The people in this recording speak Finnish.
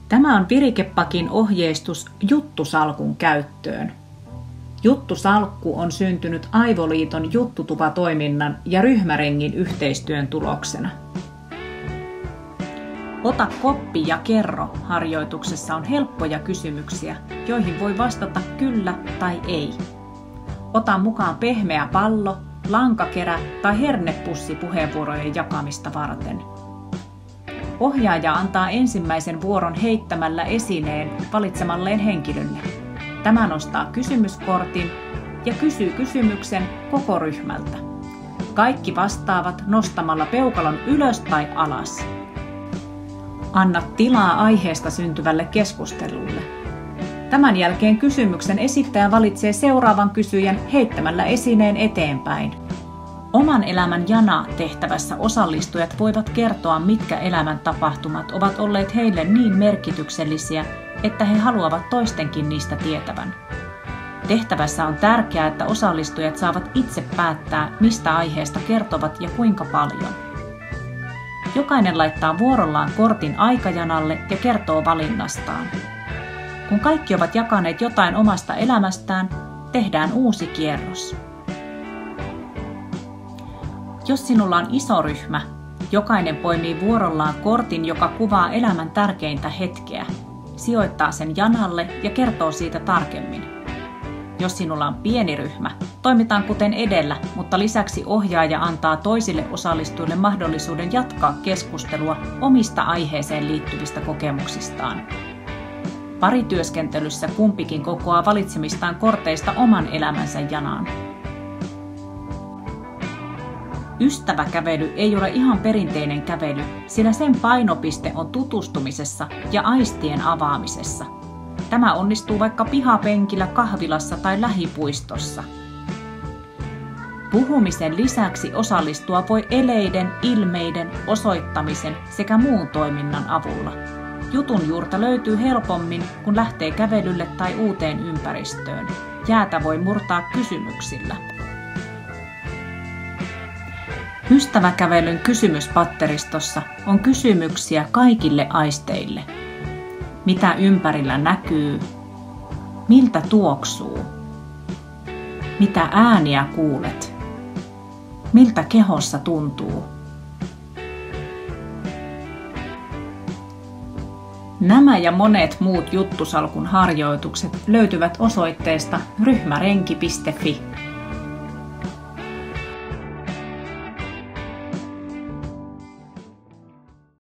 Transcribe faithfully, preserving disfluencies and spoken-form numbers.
Tämä on Virikepakin ohjeistus juttusalkun käyttöön. Juttusalkku on syntynyt Aivoliiton juttutupatoiminnan ja ryhmärengin yhteistyön tuloksena. Ota koppi ja kerro -harjoituksessa on helppoja kysymyksiä, joihin voi vastata kyllä tai ei. Ota mukaan pehmeä pallo, lankakerä tai hernepussi puheenvuorojen jakamista varten. Ohjaaja antaa ensimmäisen vuoron heittämällä esineen valitsemalleen henkilölle. Tämä nostaa kysymyskortin ja kysyy kysymyksen koko ryhmältä. Kaikki vastaavat nostamalla peukalon ylös tai alas. Anna tilaa aiheesta syntyvälle keskustelulle. Tämän jälkeen kysymyksen esittäjä valitsee seuraavan kysyjän heittämällä esineen eteenpäin. Oman elämän jana-tehtävässä osallistujat voivat kertoa, mitkä elämäntapahtumat ovat olleet heille niin merkityksellisiä, että he haluavat toistenkin niistä tietävän. Tehtävässä on tärkeää, että osallistujat saavat itse päättää, mistä aiheesta kertovat ja kuinka paljon. Jokainen laittaa vuorollaan kortin aikajanalle ja kertoo valinnastaan. Kun kaikki ovat jakaneet jotain omasta elämästään, tehdään uusi kierros. Jos sinulla on iso ryhmä, jokainen poimii vuorollaan kortin, joka kuvaa elämän tärkeintä hetkeä, sijoittaa sen janalle ja kertoo siitä tarkemmin. Jos sinulla on pieni ryhmä, toimitaan kuten edellä, mutta lisäksi ohjaaja antaa toisille osallistujille mahdollisuuden jatkaa keskustelua omista aiheeseen liittyvistä kokemuksistaan. Parityöskentelyssä kumpikin kokoaa valitsemistaan korteista oman elämänsä janaan. Ystäväkävely ei ole ihan perinteinen kävely, sillä sen painopiste on tutustumisessa ja aistien avaamisessa. Tämä onnistuu vaikka pihapenkillä, kahvilassa tai lähipuistossa. Puhumisen lisäksi osallistua voi eleiden, ilmeiden, osoittamisen sekä muun toiminnan avulla. Jutun juurta löytyy helpommin, kun lähtee kävelylle tai uuteen ympäristöön. Jäätä voi murtaa kysymyksillä. Ystäväkävelyn kysymyspatteristossa on kysymyksiä kaikille aisteille. Mitä ympärillä näkyy? Miltä tuoksuu? Mitä ääniä kuulet? Miltä kehossa tuntuu? Nämä ja monet muut juttusalkun harjoitukset löytyvät osoitteesta ryhmärenki piste fi.